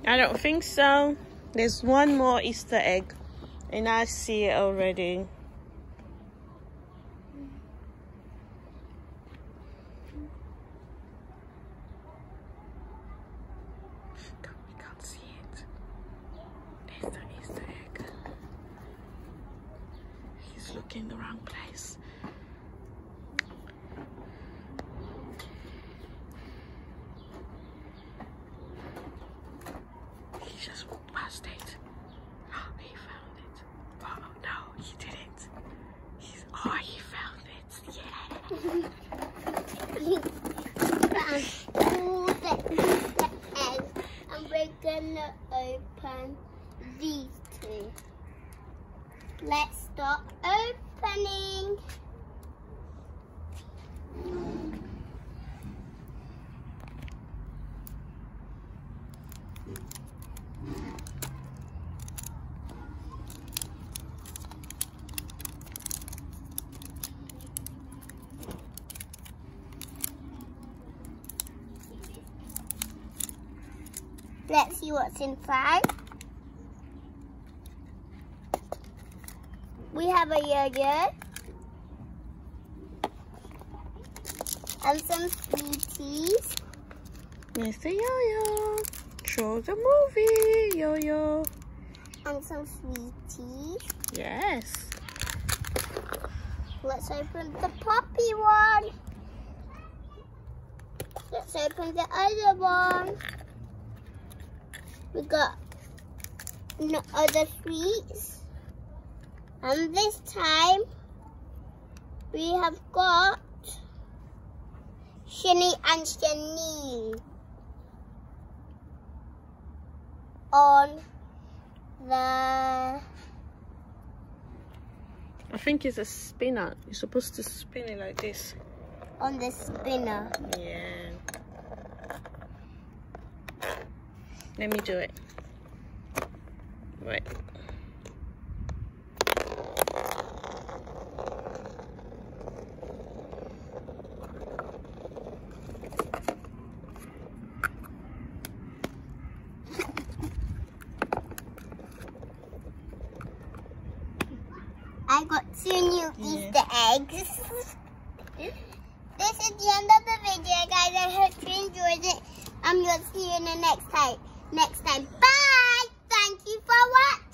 I don't think so. There's one more Easter egg, and I see it already. We can't see it. There's the Easter egg. He's looking the wrong place. He just walked past it. Oh, he found it. Oh no, he didn't. Oh, he found it. Yeah. All the eggs, and we're gonna open these two. Let's start opening. Let's see what's inside. We have a yo-yo and some sweeties. Mr. Yo-Yo, show the movie, Yo-Yo. And some sweeties. Yes. Let's open the poppy one. Let's open the other one. We got no other sweets. And this time, we have got Shinny and Shani on the... I think it's a spinner. You're supposed to spin it like this. On the spinner. Yeah. Let me do it. Right. I got 2 new Easter eggs. This is the end of the video, guys. I hope you enjoyed it. We'll see you in the next time. Bye. Thank you for watching.